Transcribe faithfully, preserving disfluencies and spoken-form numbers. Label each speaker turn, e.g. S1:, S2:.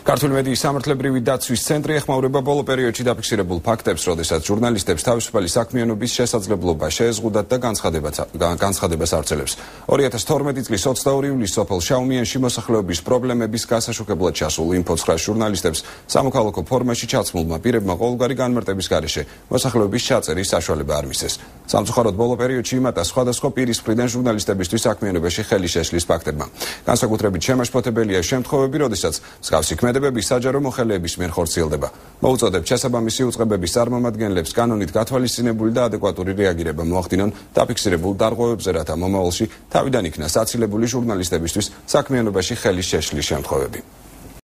S1: ქართული მედიის სამართლებრივი დაცვის ცენტრი ეხმაურება ბოლო პერიოდში დაფიქსირებულ ფაქტებს, როდესაც ჟურნალისტებს თავისუფალი საქმიანობის შესაძლებლობა შეეზღუდათ და განცხადებას ავრცელებს. ორი ათას თორმეტი წლის ოცდაორი ივლისს სოფელ შაუმიანში მოსახლეობის პრობლემების გასაშუქებლად ჩასულ ინფოცხრას ჟურნალისტებს სამოქალაქო ფორმაში ჩაცმულმა პირებმა ყოველგვარი განმარტების გარეშე მოსახლეობის ჩაწერის საშუალება არ მისცეს. სამწუხაროდ ბოლო პერიოდში იმატა სხვადასხვა პირის მხრიდან ჟურნალისტებისთვის საქმიანობაში ხელი შეშლის ფაქტებმა. განსაკუთრებით შემაშფოთებელია შემთხვევები, როდესაც მსგავსი ქმედებები საჯარო მოხელეების მიერ ხორციელდება. მოუწოდებთ შესაბამისი უწყებების წარმომადგენლებს კანონით გათვალისწინებული და ადეკვატური რეაგირება მოახდინონ დაფიქსირებულ დარღვევებზე, რათა მომავალში თავიდან იქნა საცილებული ჟურნალისტებისთვის საქმიანობაში ხელის შეშლის შემთხვევები.